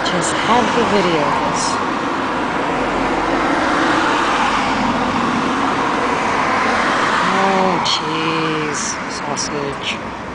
Just have the video of this. Oh, cheese, sausage.